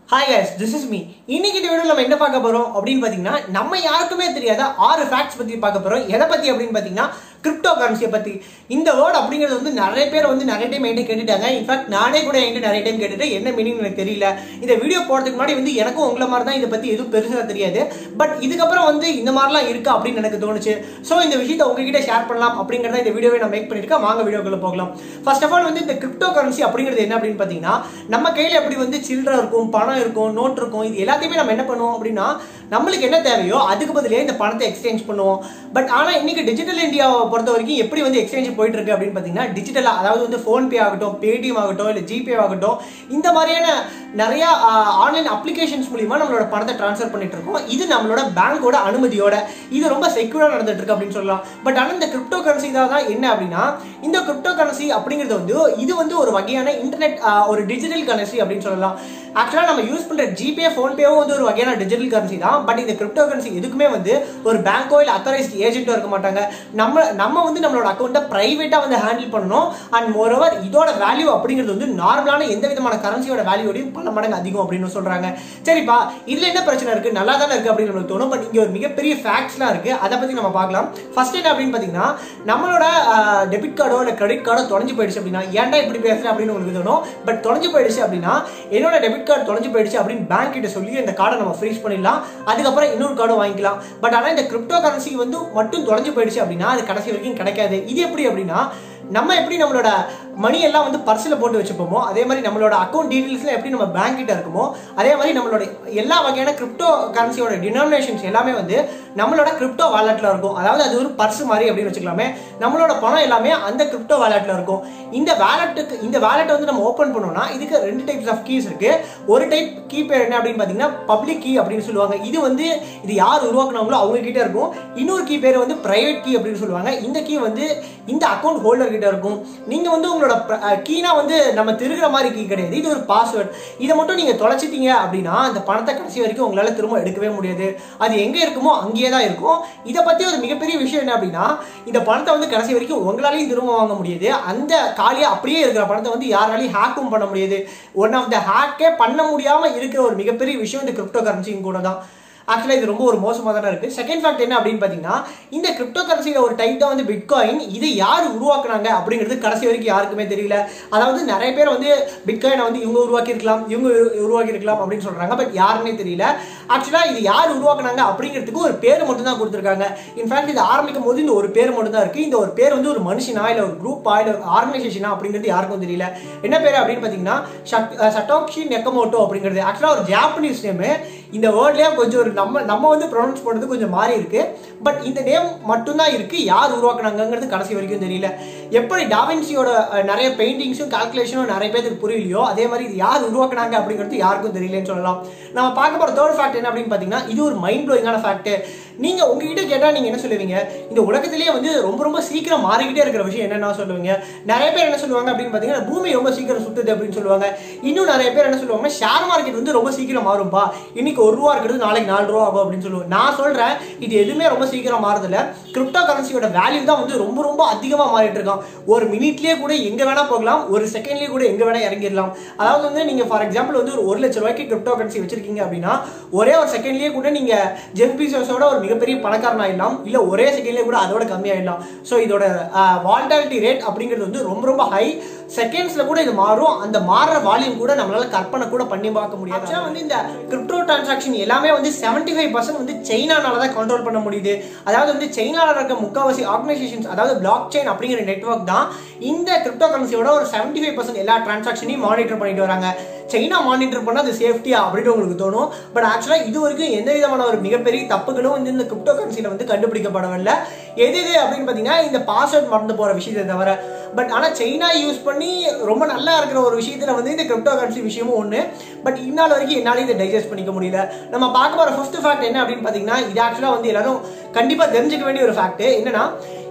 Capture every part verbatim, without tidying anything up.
Hi guys, this is me. இன்னைக்கு இந்த வீடியோல நம்ம என்ன பார்க்க போறோம் அப்படினு பாத்தீங்கன்னா நம்ம யாருக்குமே தெரியாத ஆறு ஃபேக்ட்ஸ் பத்தி பார்க்க போறோம். எதை பத்தி அப்படினு பாத்தீங்கன்னா கிரிப்டோ கரன்சியை பத்தி. இந்த வேர்ட் அப்படிங்கிறது வந்து நிறைய பேர் வந்து நிறைய டைம் என்கிட்ட கேட்டுட்டாங்க. இன்ஃபேக்ட் நானே கூட என்கிட்ட நிறைய டைம் கேட்டுட்டு என்ன மீனிங் எனக்கு தெரியல. இந்த வீடியோ போறதுக்கு முன்னாடி வந்து எனக்கும் உங்களை மாதிரி தான் இதை பத்தி எதுவும் பெருசா தெரியாது. பட் இதுக்கப்புறம் வந்து இந்த மாதிரிலாம் இருக்கா அப்படின்னு எனக்கு தோணுச்சு. ஸோ இந்த விஷயத்தை உங்ககிட்ட ஷேர் பண்ணலாம் அப்படிங்கிறத இந்த வீடியோவை நான் மேக் பண்ணிருக்கேன். வாங்க வீடியோக்குள்ள போகலாம். ஃபர்ஸ்ட் ஆஃப் ஆல் வந்து இந்த கிரிப்டோ கரன்சி அப்படிங்கிறது என்ன அப்படின்னு பாத்தீங்கன்னா நம்ம கையில எப்படி வந்து சில்லறை இருக்கும், பணம் இருக்கும், நோட் இருக்கும், இது எல்லாத்தையுமே நம்ம என்ன பண்ணுவோம் அப்படின்னா நம்மளுக்கு என்ன தேவையோ அதுக்கு பதிலே இந்த பணத்தை எக்ஸ்சேஞ்ச் பண்ணுவோம். பட் ஆனா இன்னைக்கு டிஜிட்டல் இந்தியாவை பொறுத்த வரைக்கும் எப்படி வந்து எக்ஸ்சேஞ்ச் போயிட்டு இருக்கு அப்படின்னு பாத்தீங்கன்னா டிஜிட்டலா, அதாவது வந்து போன்பே ஆகட்டும், பேடிஎம் ஆகட்டும், இல்ல ஜிபே ஆகட்டும், இந்த மாதிரியான நிறைய ஆன்லைன் அப்ளிகேஷன்ஸ் மூலமா நம்மளோட பணத்தை டிரான்ஸ்ஃபர் பண்ணிட்டு இருக்கோம். இது நம்மளோட பேங்கோட அனுமதியோட இது ரொம்ப செக்யூரா நடந்துட்டு இருக்கு அப்படின்னு சொல்லலாம். பட் ஆனா இந்த கிரிப்டோ கரன்சி தான் என்ன அப்படின்னா இந்த கிரிப்டோ கரன்சி அப்படிங்கிறது வந்து இது வந்து ஒரு வகையான இன்டர்நெட் ஒரு டிஜிட்டல் கரன்சி அப்படின்னு சொல்லலாம். ஆக்சுவலா நம்ம யூஸ் பண்ற ஜிபே, போன்பேவும் வந்து ஒரு வகையான டிஜிட்டல் கரன்சி தான். பட் இந்த கிரிப்டோ கரன்சி எதுக்குமே வந்து ஒரு பேங்கோ இல்ல அத்தாரைஸ்ட் ஏஜென்ட்டோ இருக்க மாட்டாங்க. நம்ம நம்ம வந்து நம்மளோட அக்கௌண்ட்டை பிரைவேட்டா வந்து ஹேண்டில் பண்ணணும். அண்ட் மோரோவர் இதோட வேல்யூ அப்படிங்கிறது வந்து நார்மலான எந்த விதமான கரன்சியோட வேல்யூடையும் பல மடங்கு அதிகம் அப்படின்னு சொல்றாங்க. சரிப்பா, இதுல என்ன பிரச்சனை இருக்கு, நல்லா தானே இருக்கு அப்படின்னு நமக்கு தோணும். பட் இங்க ஒரு மிகப்பெரிய ஃபேக்ட்ஸ்லாம் இருக்கு, அதை பத்தி நம்ம பார்க்கலாம். ஃபர்ஸ்ட் என்ன அப்படின்னு பாத்தீங்கன்னா நம்மளோட டெபிட் கார்டோ இல்ல கிரெடிட் கார்டோ தொலைஞ்சு போயிடுச்சு அப்படின்னா ஏன்டா இப்படி பேசுறேன் அப்படின்னு உங்களுக்கு தோணும். பட் தொலைஞ்சு போயிடுச்சு அப்படின்னா என்னோட டெபிட் கார்டு தொலைஞ்சு போயிடுச்சு அப்படின்னு பேங்க் கிட்ட சொல்லி இந்த கார்டை நம்ம ஃப்ரீஸ் பண்ணிடலாம். அதுக்கப்புறம் இன்னொரு கார்டு வாங்கிக்கலாம். பட் ஆனா இந்த கிரிப்டோ கரன்சி வந்து மட்டும் தொலைஞ்சு போயிடுச்சு அப்படின்னா அது கடைசி வரைக்கும் கிடைக்காது. இது எப்படி அப்படின்னா நம்ம எப்படி நம்மளோட மணி எல்லாம் வந்து பர்ஸ்ல போட்டு வச்சுப்போமோ அதே மாதிரி நம்மளோட அக்கௌண்ட் டீடைல்ஸ்ல எப்படி நம்ம பேங்க் கிட்ட இருக்குமோ அதே மாதிரி நம்மளோட எல்லா வகையான கிரிப்டோ கரன்சியோட டினாமினேஷன்ஸ் எல்லாமே வந்து நம்மளோட கிரிப்டோ வாலெட்ல இருக்கும். அதாவது அது ஒரு பர்ஸ் மாதிரி அப்படின்னு வச்சுக்கலாமே. நம்மளோட பணம் எல்லாமே அந்த கிரிப்டோ வாலெட்ல இருக்கும். இந்த வாலெட்டுக்கு இந்த வாலெட்டை வந்து நம்ம ஓபன் பண்ணோம்னா இதுக்கு ரெண்டு டைப்ஸ் ஆஃப் கீஸ் இருக்கு. ஒரு டைப் கீ பேர் என்ன அப்படின்னு பாத்தீங்கன்னா பப்ளிக் கீ அப்படின்னு சொல்லுவாங்க. இது வந்து இது யார் உருவாக்குனாங்களோ அவங்க கிட்ட இருக்கும். இன்னொரு கீ பேர் வந்து பிரைவேட் கீ அப்படின்னு சொல்லுவாங்க. இந்த கீ வந்து இந்த அக்கௌண்ட் ஹோல்டர் கிட்ட இருக்கும். நீங்க வந்து உங்களோட கீனா வந்து நம்ம திருகிற மாதிரி கீ கிடையாது, இது ஒரு பாஸ்வேர்ட். இதை மட்டும் நீங்க தொலைச்சிட்டீங்க அப்படின்னா அந்த பணத்தை கடைசி வரைக்கும் உங்களால திரும்ப எடுக்கவே முடியாது. அது எங்க இருக்குமோ அங்கேயே தான் இருக்கும். இதை பத்தி ஒரு மிகப்பெரிய விஷயம் என்ன அப்படின்னா இந்த பணத்தை வந்து கடைசி வரைக்கும் உங்களாலையும் திரும்ப வாங்க முடியாது. அந்த காலியா அப்படியே இருக்கிற பணத்தை வந்து யாராலையும் ஹேக்கும் பண்ண முடியாது. ஒன் ஆஃப் த ஹேக்கே பண்ண முடியாம இருக்கிற ஒரு மிகப்பெரிய விஷயம் இந்த கிரிப்டோ கரன்சியும் கூட தான். ஆக்சுவலா இது ரொம்ப ஒரு மோசமாக தானே இருக்கு. செகண்ட் ஃபேக்ட் என்ன அப்படின்னு பாத்தீங்கன்னா இந்த கிரிப்டோ கரன்சியில ஒரு டைப் தான் வந்து பிட்காயின். இதை யார் உருவாக்குனாங்க அப்படிங்கிறது கடைசி வரைக்கும் யாருக்குமே தெரியல. அதாவது நிறைய பேர் வந்து பிட்காயினை வந்து இவங்க உருவாக்கி இருக்கலாம், இவங்க உருவாக்கி இருக்கலாம் அப்படின்னு சொல்றாங்க. பட் யாருன்னே தெரியல. ஆக்சுவலா இது யார் உருவாக்குனாங்க அப்படிங்கிறதுக்கு ஒரு பேர் மட்டும் தான் கொடுத்துருக்காங்க. இன்ஃபேக்ட் இது ஆரம்பிக்கும் போது இந்த ஒரு பேர் மட்டும் தான் இருக்கு. இந்த ஒரு பேர் வந்து ஒரு மனுஷனா இல்ல ஒரு குரூப்பா இல்ல ஒரு ஆர்கனைசேஷனா அப்படிங்கிறது யாருக்கும் தெரியல. என்ன பேர் அப்படின்னு பாத்தீங்கன்னா சட்டோஷி நெக்கமோட்டோ அப்படிங்கிறது. ஆக்சுவலா ஒரு ஜாப்பனீஸ் நேம். இந்த வேர்ட்லயே கொஞ்சம் ஒரு நம்ம நம்ம வந்து ப்ரொனவுன்ஸ் பண்ணுறது கொஞ்சம் மாறி இருக்கு. பட் இந்த நேம் மட்டும்தான் இருக்கு. யார் உருவாக்குனாங்கிறது கடைசி வரைக்கும் தெரியல. எப்படி டாவின்சியோட நிறைய பெயிண்டிங்ஸும் கால்குலேஷனும் நிறைய பேருக்கு புரியலையோ அதே மாதிரி இது யார் உருவாக்குனாங்க அப்படிங்கிறது யாருக்கும் தெரியலன்னு சொல்லலாம். நம்ம பார்க்க போற தேர்ட் ஃபேக்ட் என்ன அப்படின்னு பாத்தீங்கன்னா இது ஒரு மைண்ட் ப்ளோயிங்கான ஃபேக்ட். நீங்க உங்ககிட்ட கேட்டா நீங்க என்ன சொல்லுவீங்க, இந்த உலகத்திலேயே வந்து ரொம்ப ரொம்ப சீக்கிரம் மாறிக்கிட்டே இருக்கிற விஷயம் என்னன்னா சொல்லுவீங்க. நிறைய பேர் என்ன சொல்லுவாங்க அப்படின்னு பாத்தீங்கன்னா பூமி ரொம்ப சீக்கிரம் சுத்துது அப்படின்னு சொல்லுவாங்க. இன்னும் நிறைய பேர் என்ன சொல்லுவாங்க, ஷேர் மார்க்கெட் வந்து ரொம்ப சீக்கிரம் மாறும்பா, இன்னைக்கு ஒரு ரூபா இருக்கிறது நாளைக்கு நாலு ரூபா ஆகும் அப்படின்னு சொல்லுவாங்க. நான் சொல்றேன் இது எதுவுமே ரொம்ப சீக்கிரம் மாறுதில்ல. கிரிப்டோ கரன்சியோட வேல்யூ தான் வந்து ரொம்ப ரொம்ப அதிகமா மாறிட்டு இருக்கான். ஒரு மினிட்லயே கூட எங்க வேணா போகலாம், ஒரு செகண்ட்லயே கூட எங்க வேணா இறங்கிடலாம். அதாவது வந்து நீங்க ஃபார் எக்ஸாம்பிள் வந்து ஒரு லட்சம் ரூபாய்க்கு கிரிப்டோ கரன்சி வச்சிருக்கீங்க அப்படின்னா ஒரே ஒரு செகண்ட்லயே கூட நீங்க ஜெஃப் பீசோஸோட ஒரு மிகப்பெரிய பணக்காரன் ஆயிடலாம், இல்ல ஒரே செகண்ட்லயே கூட அதோட கம்மி ஆயிடலாம். சோ இதோட வாலட்டிலிட்டி ரேட் அப்படிங்கிறது வந்து ரொம்ப ரொம்ப ஹை. செகண்ட்ஸ்ல கூட இது மாறும். அந்த மாறுற வால்யூம் கூட நம்மளால கற்பனை கூட பண்ணி பார்க்க முடியாது. வந்து இந்த கிரிப்டோ டிரான்சாக்ஷன் எல்லாமே வந்து செவன்டி ஃபைவ் பர்சன்ட் வந்து சைனானால தான் கண்ட்ரோல் பண்ண முடியுது. அதாவது வந்து சைனால இருக்க முக்காவாசி ஆர்கனைசேஷன்ஸ், அதாவது பிளாக் செயின் அப்படிங்கிற நெட்வொர்க் தான் இந்த கிரிப்டோ கரன்சியோட ஒரு செவன்டி ஃபைவ் பர்சன்ட் எல்லா டிரான்சாக்ஷனையும் மானிட்டர் பண்ணிட்டு வராங்க. சைனா மானிட்டர் பண்ணா அது சேஃப்டியா அப்படின்னு உங்களுக்கு தோணும். பட் ஆக்சுவலா இது வரைக்கும் எந்த விதமான ஒரு மிகப்பெரிய தப்புகளும் வந்து இந்த கிரிப்டோ கரன்சியில வந்து கண்டுபிடிக்கப்படவில்லை. எது எது அப்படின்னு பாத்தீங்கன்னா இந்த பாஸ்வேர்ட் மறந்து போற விஷயத்தை தவிர. பட் ஆனா சைனா யூஸ் பண்ணி ரொம்ப நல்லா இருக்கிற ஒரு விஷயத்துல வந்து இந்த கிரிப்டோ கரன்சி விஷயமும் ஒண்ணு. பட் இந்நாள் வரைக்கும் என்னால இதை டைஜஸ்ட் பண்ணிக்க முடியல. நம்ம பார்க்க போற ஃபர்ஸ்ட் ஃபேக்ட் என்ன அப்படின்னு பாத்தீங்கன்னா இது ஆக்சுவலா வந்து எல்லாரும் கண்டிப்பா தெரிஞ்சுக்க வேண்டிய ஒரு ஃபேக்ட். என்னன்னா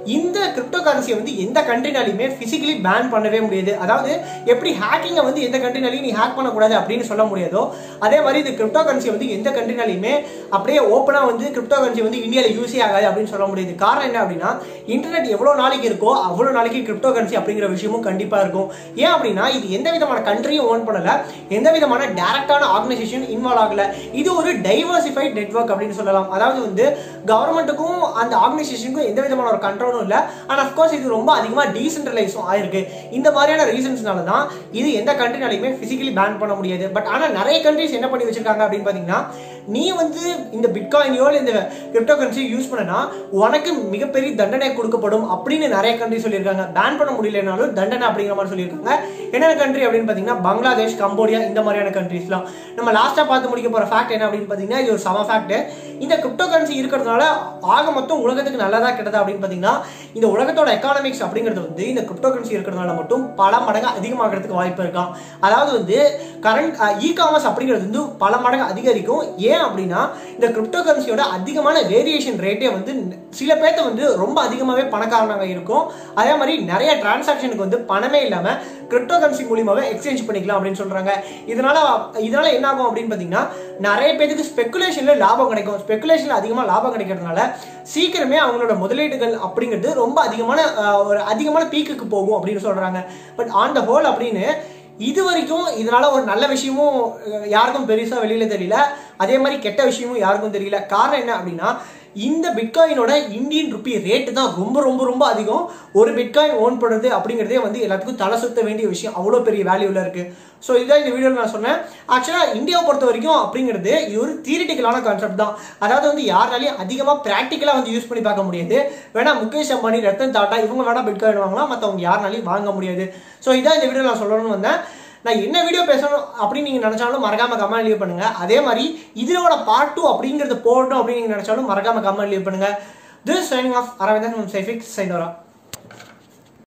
இந்த கிரிப்டோ கரன்சியை வந்து எந்த கண்ட்ரினாலையுமே பிசிக்கலி பேன் பண்ணவே முடியாது. அதாவது எப்படி ஹேக்கிங்கை வந்து எந்த கண்ட்ரினாலையும் நீ ஹேக் பண்ணக்கூடாது அப்படின்னு சொல்ல முடியாதோ அதே மாதிரி இந்த கிரிப்டோ கரன்சி வந்து எந்த கண்ட்ரினாலையுமே அப்படியே ஓப்பனா வந்து கிரிப்டோ கரன்சி வந்து இந்தியாவில் யூஸே ஆகாது அப்படின்னு சொல்ல முடியாது. காரணம் என்ன அப்படின்னா இன்டர்நெட் எவ்வளவு நாளைக்கு இருக்கோ அவ்வளவு நாளைக்கு கிரிப்டோ கரன்சி அப்படிங்கிற விஷயமும் கண்டிப்பா இருக்கும். ஏன் அப்படின்னா இது எந்த விதமான கண்ட்ரியும் ஓன் பண்ணல, எந்த விதமான டைரக்டான ஆர்கனைசேஷன் இன்வால்வ் ஆகல. இது ஒரு டைவர்சிஃபைட் நெட்வொர்க் அப்படின்னு சொல்லலாம். அதாவது வந்து கவர்மெண்ட்டுக்கும் அந்த ஆர்கனைசேஷனுக்கும் எந்த விதமான ஒரு கண்ட்ரோலும் இல்ல. அண்ட் அஃப்கோர்ஸ் இது ரொம்ப அதிகமா டீசென்ட்ரலைஸும் ஆயிருக்கு. இந்த மாதிரியான ரீசன்ஸ்னால தான் இது எந்த கண்ட்ரினாலையுமே பிசிக்கலி பேன் பண்ண முடியாது. பட் ஆனா நிறைய கண்ட்ரிஸ் என்ன பண்ணி வச்சிருக்காங்க அப்படின்னு பாத்தீங்கன்னா நீ வந்து இந்த பிட்காயினையோ இந்த கிரிப்டோ கரன்சி யூஸ் பண்ணனா உனக்கு மிகப்பெரிய தண்டனை கொடுக்கப்படும் அப்படின்னு நிறைய கண்ட்ரி சொல்லியிருக்காங்க. பேன் பண்ண முடியலனாலும் தண்டனை அப்படிங்கிற மாதிரி சொல்லியிருக்காங்க. என்னென்ன கண்ட்ரி அப்படின்னு பாத்தீங்கன்னா பங்களாதேஷ், கம்போடியா இந்த மாதிரியான கண்ட்ரிஸ்லாம். நம்ம லாஸ்டா பார்த்து முடிக்க போற ஃபேக்ட் என்ன அப்படின்னு பாத்தீங்கன்னா இது ஒரு சம ஃபேக்ட். இந்த கிரிப்டோ கரன்சி இருக்கிறதுனால ஆக மொத்தம் உலகத்துக்கு நல்லதா கெட்டதா அப்படின்னு பாத்தீங்கன்னா இந்த உலகத்தோட எக்கானமிக்ஸ் அப்படிங்கிறது வந்து இந்த கிரிப்டோ கரன்சி இருக்கிறதுனால மட்டும் பல மடங்கு அதிகமாகிறதுக்கு வாய்ப்பு இருக்காம். அதாவது வந்து கரண்ட் இ காமர்ஸ் அப்படிங்கிறது வந்து பல மடங்கு அதிகரிக்கும். ஏன் அப்படின்னா இந்த கிரிப்டோ கரன்சியோட அதிகமான வேரியேஷன் ரேட்டே வந்து சில பேர்த்த வந்து ரொம்ப அதிகமாகவே பணக்காரனாக இருக்கும். அதே மாதிரி நிறைய டிரான்சாக்ஷனுக்கு வந்து பணமே இல்லாம கிரிப்டோ கரன்சி மூலியமாவே எக்ஸ்சேஞ்ச் பண்ணிக்கலாம் அப்படின்னு சொல்றாங்க. இதனால இதனால என்ன ஆகும் அப்படின்னு பாத்தீங்கன்னா நிறைய பேருக்கு ஸ்பெகுலேஷன்ல லாபம் கிடைக்கும். ஸ்பெகுலேஷன்ல அதிகமா லாபம் கிடைக்கிறதுனால சீக்கிரமே அவங்களோட முதலீடுகள் அப்படிங்கிறது ரொம்ப அதிகமான ஒரு அதிகமான பீக்குக்கு போகும் அப்படின்னு சொல்றாங்க. பட் ஆன் த ஹோல் அப்படின்னு இது வரைக்கும் இதனால ஒரு நல்ல விஷயமும் யாருக்கும் பெருசா வெளியில தெரியல, அதே மாதிரி கெட்ட விஷயமும் யாருக்கும் தெரியல. காரணம் என்ன அப்படின்னா இந்த பிட்காயினோட இந்தியன் ருப்பி ரேட்டு தான் ரொம்ப ரொம்ப ரொம்ப அதிகம். ஒரு பிட்காயின் ஓன் பண்ணுறது அப்படிங்கிறதே வந்து எல்லாத்துக்கும் தலை சுத்த வேண்டிய விஷயம், அவ்வளோ பெரிய வேல்யூவில் இருக்கு. ஸோ இதுதான் இந்த வீடியோவில் நான் சொன்னேன். ஆக்சுவலாக இந்தியாவை பொறுத்த வரைக்கும் அப்படிங்கிறது இது ஒரு தியரிட்டிக்கலான கான்செப்ட் தான். அதாவது வந்து யாராலையும் அதிகமாக ப்ராக்டிக்கலாக வந்து யூஸ் பண்ணி பார்க்க முடியாது. வேணா முகேஷ் அம்பானி, ரத்தன் டாடா இவங்க வேணா பிட்காயின் வாங்கலாம், மற்றவங்க யாருனாலையும் வாங்க முடியாது. ஸோ இதான் இந்த வீடியோ நான் சொல்லணும்னு வந்தேன். நான் என்ன வீடியோ பேசணும் அப்படின்னு நீங்க நினைச்சாலும் மறக்காம கமெண்ட் லீவ் பண்ணுங்க. அதே மாதிரி இதோட பார்ட் டூ அப்படிங்கிறது போடணும் அப்படின்னு நீங்க நினைச்சாலும் மறக்காம கமெண்ட் லீவ் பண்ணுங்க. This signing off Aravindan from சைஃபிக் சைடோரா.